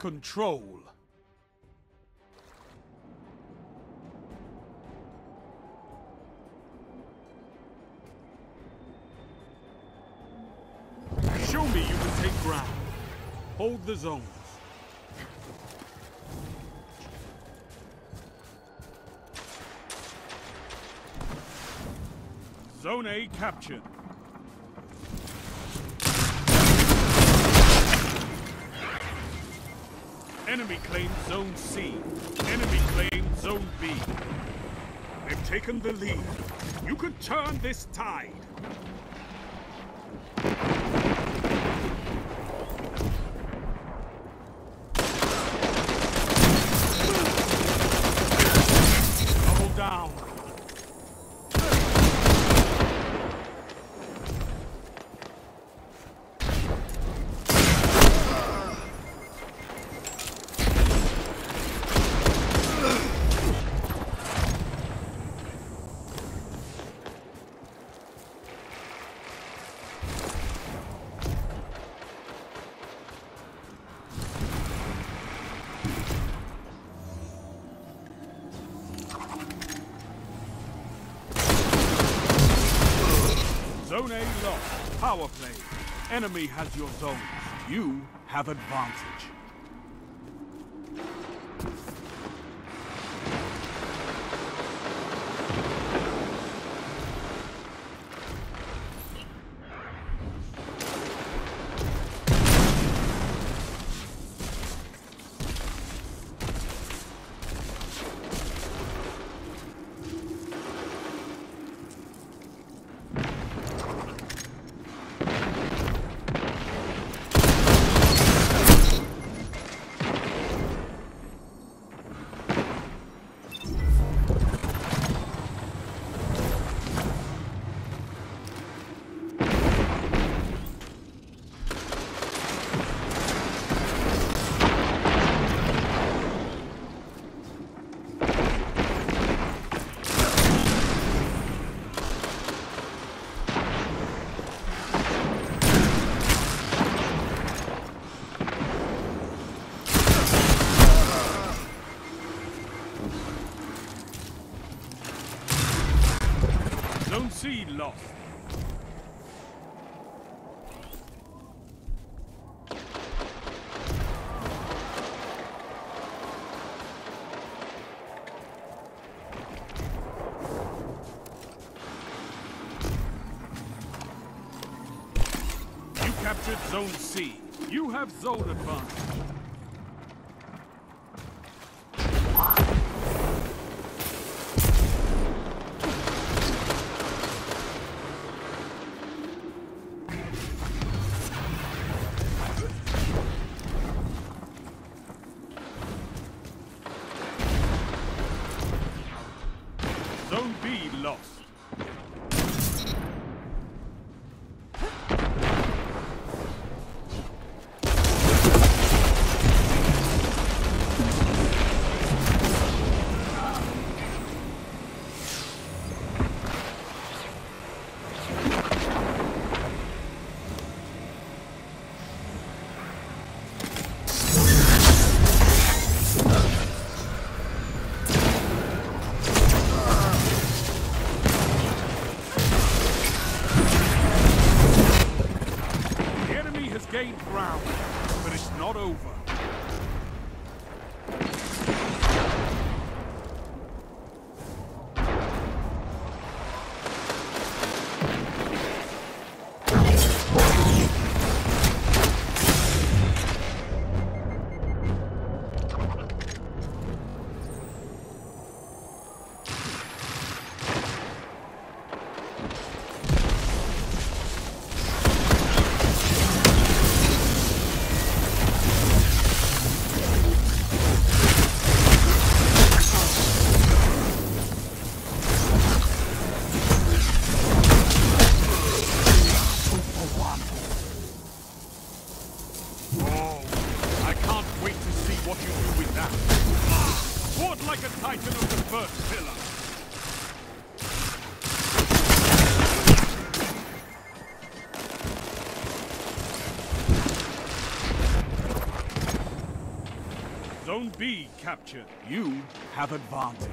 control. Show me you can take ground. Hold the zones. Zone A captured. Enemy claims Zone C. Enemy claims Zone B. They've taken the lead. You can turn this tide. Double down. Zone A lost. Power play. Enemy has your zones. You have advantage. Zone C lost. You captured Zone C. You have zone advantage. Zone B lost. Gained ground, but it's not over. What you do with that? Fought like a titan of the first pillar. Zone B captured. You have advantage.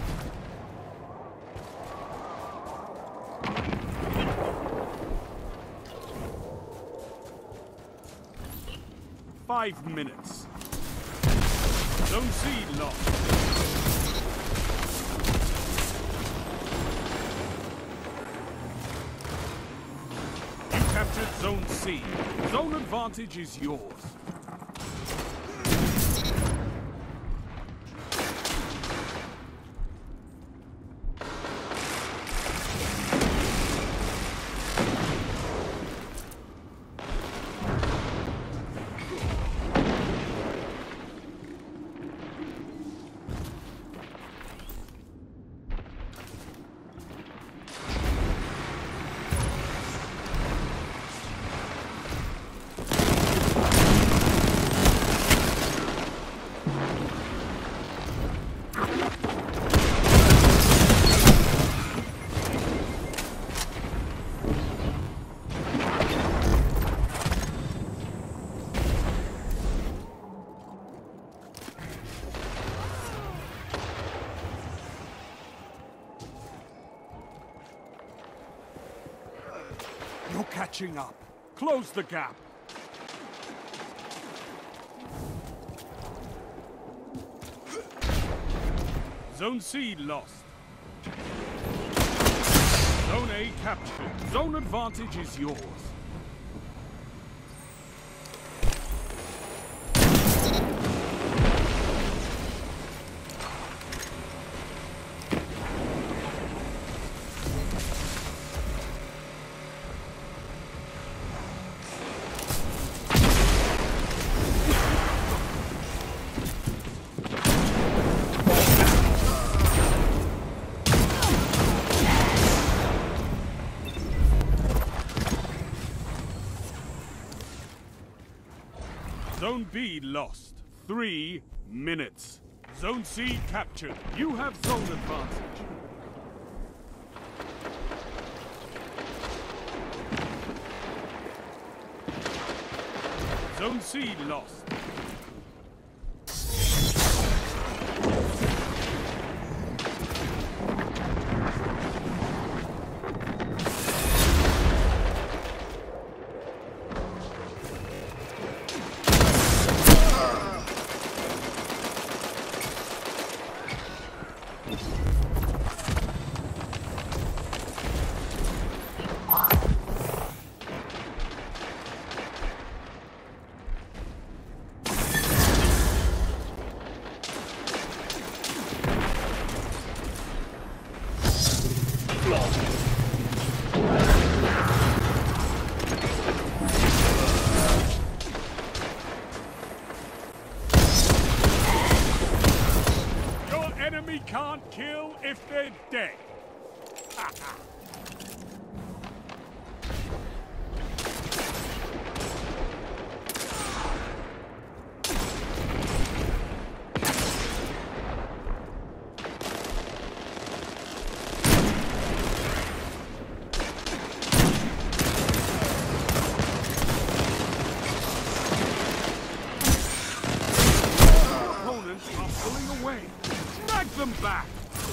Five minutes. Zone C lost. You captured Zone C. Zone advantage is yours. You're catching up. Close the gap. Zone C lost. Zone A captured. Zone advantage is yours. Zone B lost. 3 minutes. Zone C captured. You have zone advantage. Zone C lost. Enemy can't kill if they're dead. Opponents are pulling away. Drag them back!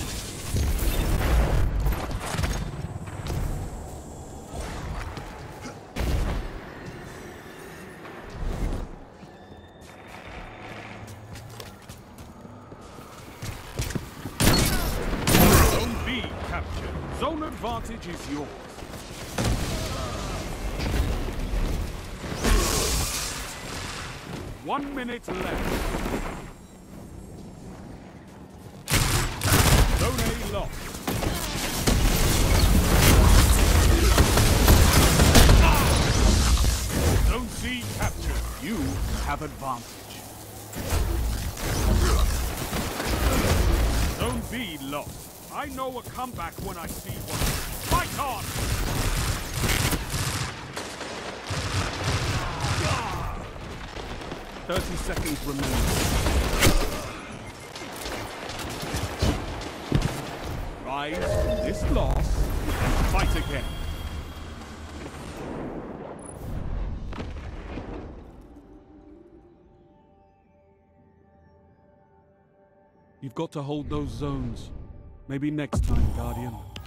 Zone B captured. Zone advantage is yours. One minute left. Zone A lost. Zone C captured. You have advantage. Zone B lost. I know a comeback when I see one. Fight on! 30 seconds remaining. Rise from this loss and fight again. You've got to hold those zones. Maybe next time, Guardian.